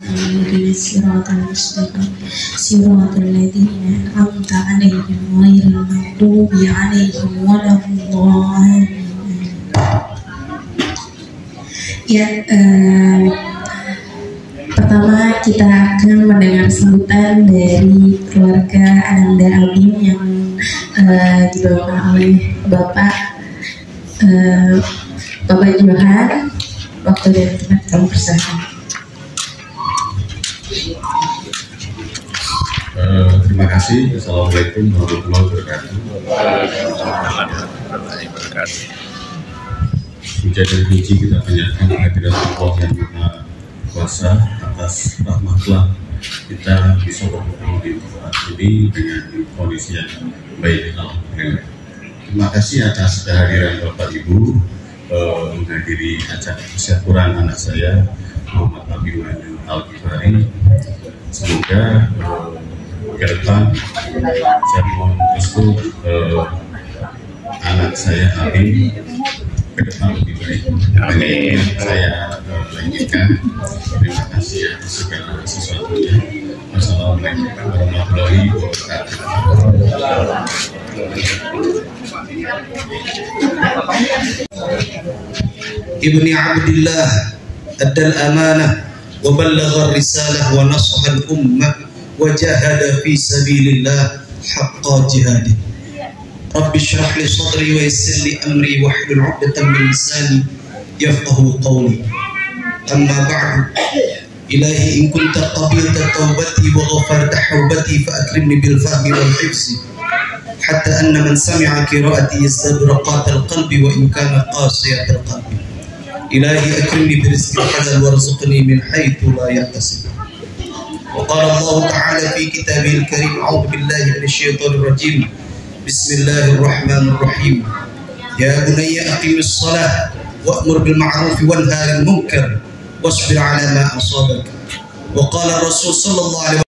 اهدنا الصراط المستقيم صراط الذين أنعمت عليهم غير المغضوب عليهم ولا الضالين. Ya, pertama kita akan mendengar sambutan dari keluarga Ananda Alim yang dibawakan oleh Bapak Johan. Waktu dan tempat kami persilakan. Terima kasih. Assalamualaikum warahmatullahi wabarakatuh. Puja dan puji kita panjatkan kehadirat Allah yang Maha Kuasa. Atas rahmatlah kita bisa bertemu di tempat ini dengan kondisi yang baik. Alhamdulillah. Terima kasih atas kehadiran Bapak Ibu menghadiri acara kesyukuran anak saya Muhammad Abiwan Al-Ghifari. Semoga ke depan saya mohon restu anak saya Abi ke depan lebih baik. Amin. Saya lanjutkan. Terima kasih atas segala sesuatunya. Wassalamualaikum warahmatullahi wabarakatuh. Ibni Abdillah addal amanah wa ballagha risalah wa nasaha al-ummah wa jahada fi sabilillah haqqa jihadih. Rabbi shrah li sadri wa yassir li amri wahlul 'uqdatam min lisani yafqahu qawli. Amma ba'du. Ilahi in kunta qabilta tawbati wa ghafarta hawbati fa akrimni bil fahmi wal hifzi hatta anna man sami'a qira'ati yazdadu raqatal qalbi wa in kana qasiyatal qalbi. Ilahi akrimni bi rizqil halal warzuqni min haitsu la yahtasib. Wa qala Allah ta'ala fi kitabihil karim a'udzu billahi minasyaitonir rajim. Bismillahirrahmanirrahim. Ya bunayya aqimis shalah wa'mur bil ma'ruf wanha 'anil munkar wasbir 'ala ma asabak. Wa qala Rasul sallallahu alaihi